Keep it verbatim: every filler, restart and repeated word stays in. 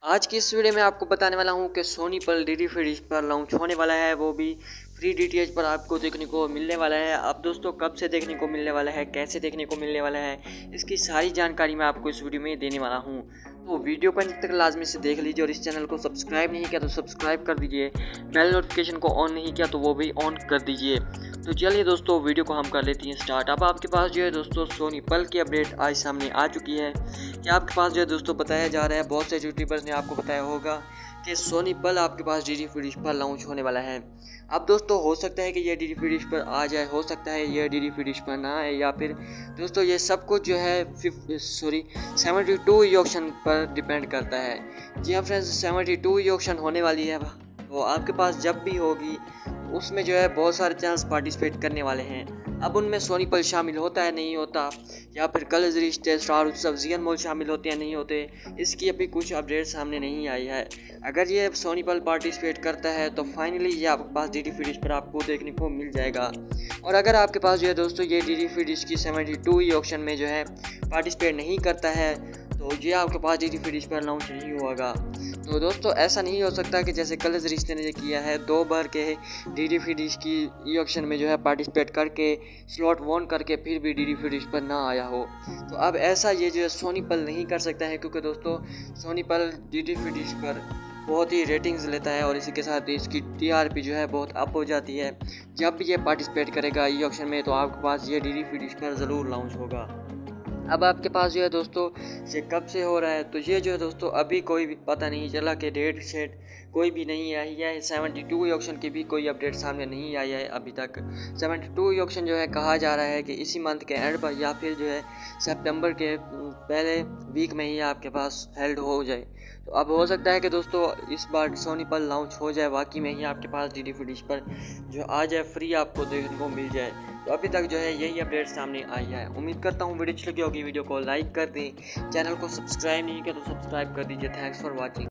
आज की इस वीडियो में आपको बताने वाला हूं कि सोनी पर डी डी फ्री डिश पर लॉन्च होने वाला है, वो भी फ्री डी टी एच पर आपको देखने को मिलने वाला है। अब दोस्तों कब से देखने को मिलने वाला है, कैसे देखने को मिलने वाला है, इसकी सारी जानकारी मैं आपको इस वीडियो में देने वाला हूं। तो वीडियो को अंत तक लाजमी से देख लीजिए और इस चैनल को सब्सक्राइब नहीं किया तो सब्सक्राइब कर दीजिए, बेल नोटिफिकेशन को ऑन नहीं किया तो वो भी ऑन कर दीजिए। तो चलिए दोस्तों वीडियो को हम कर लेते हैं स्टार्ट। अब आपके पास जो है दोस्तों सोनी पल की अपडेट आज सामने आ चुकी है कि आपके पास जो है दोस्तों बताया जा रहा है, बहुत से यूट्यूबर्स ने आपको बताया होगा कि सोनी पल आपके पास डी डी फ्री डिश पर लॉन्च होने वाला है। अब दोस्तों हो सकता है कि ये डी डी फ्री डिश पर आ जाए, हो सकता है ये डी डी फ्री डिश पर ना आए, या फिर दोस्तों ये सब कुछ जो है fifth sorry seventy two E option पर डिपेंड करता है। जी हाँ friends, seventy two E option होने वाली है, तो आपके पास जब भी होगी उसमें जो है बहुत सारे चैनल्स पार्टिसिपेट करने वाले हैं। अब उनमें सोनी पल शामिल होता है नहीं होता, या फिर कलर्स रिश्ते स्टार उत्सव जियन मॉल शामिल होते हैं नहीं होते, इसकी अभी कुछ अपडेट सामने नहीं आई है। अगर ये सोनी पल पार्टिसिपेट करता है तो फाइनली ये आपके पास डी डी फ्री डिश पर आपको देखने को मिल जाएगा। और अगर आपके पास जो है दोस्तों ये डी डी फ्री डिश की सेवेंटी टू ई ऑप्शन में जो है पार्टिसिपेट नहीं करता है तो ये आपके पास डी डी फ्री डिश पर लॉन्च नहीं होगा। तो दोस्तों ऐसा नहीं हो सकता कि जैसे कलर्स रिश्ते ने किया है, दो बार के डी डी फ्री डिश की ई ऑप्शन में जो है पार्टिसिपेट करके स्लॉट वॉन करके फिर भी डी डी फ्री डिश पर ना आया हो। तो अब ऐसा ये जो है सोनी पल नहीं कर सकता है, क्योंकि दोस्तों सोनी पल डी डी फ्री डिश पर बहुत ही रेटिंग्स लेता है और इसी के साथ इसकी टी आर पी जो है बहुत अप हो जाती है। जब भी ये पार्टिसिपेट करेगा ई ऑप्शन में तो आपके पास ये डी डी फ्री डिश पर ज़रूर लॉन्च होगा। अब आपके पास जो है दोस्तों ये कब से हो रहा है, तो ये जो है दोस्तों अभी कोई भी पता नहीं चला कि डेट शेट कोई भी नहीं आई है। सेवेंटी टू ई ऑप्शन की भी कोई अपडेट सामने नहीं आई है अभी तक। सेवेंटी टू ई ऑप्शन जो है कहा जा रहा है कि इसी मंथ के एंड पर या फिर जो है सितंबर के पहले वीक में ही आपके पास हेल्ड हो जाए। तो अब हो सकता है कि दोस्तों इस बार सोनी पल लॉन्च हो जाए, वाकई में ही आपके पास डी डी फ्री डिश पर जो आ जाए फ्री आपको देखने को मिल जाए। तो अभी तक जो है यही अपडेट सामने आई है। उम्मीद करता हूँ वीडियो अच्छी लगी होगी, वीडियो को लाइक कर दें, चैनल को सब्सक्राइब नहीं किया तो सब्सक्राइब कर दीजिए। Thanks for watching.